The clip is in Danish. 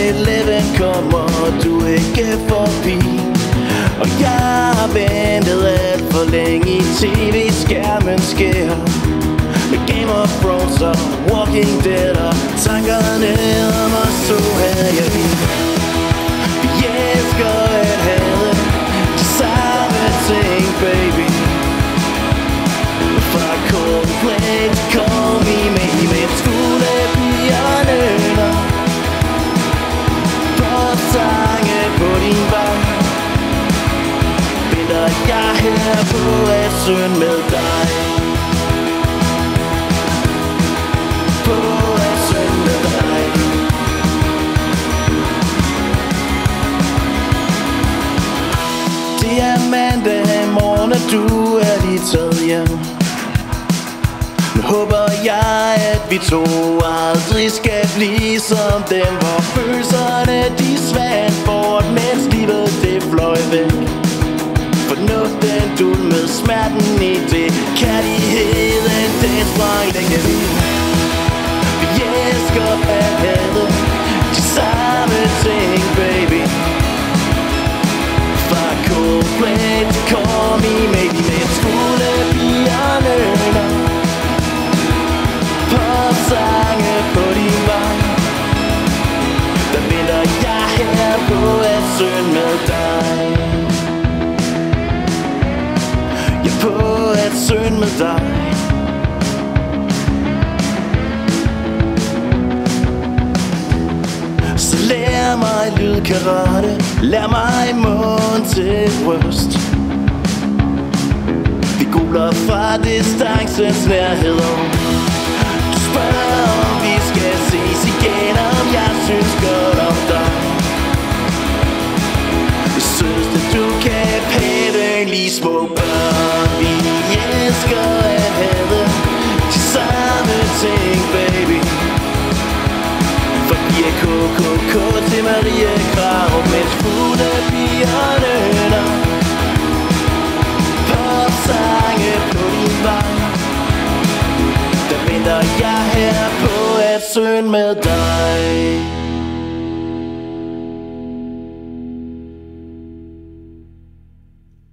7-Eleven kommer du ikke forbi. Og jeg har ventet alt for længe i tv-skærmen skær. Med Game of Thrones og Walking Dead og tankerne om os to her, ja vi elsker at have de samme ting, baby. Fra Coldplay til Call Me Maybe, mens fugle pigerne sange på din vej, venter jeg her på at synge med dig. På at synge med dig. Det er mandag morgen, og du er lige taget hjem. Nu håber jeg, at vi to aldrig skal blive som dem, hvor følelserne de svandt bort, mens livet det fløj væk. Fornuften du med smerten i det, kærligheden den sprang længe væk. Vi elsker at have de samme ting, baby. Fra Coldplay til Call Me Maybe, mens fugle pigerne sange på din vej, der venter jeg her på at synge med dig. Jeg er på at synge med dig. Så lær mig lydkarate, lær mig mund til bryst. Vi googler fra distancens nærhed. Spørg om vi skal ses igen, om jeg synes godt om dig. Søster, du kan pæve lige små børn. Vi elsker at have de samme ting, baby. For vi er KKK til Marie Krarup, mens fugle pigerne popsange på din vej, der venter jeg her på at synge med dig.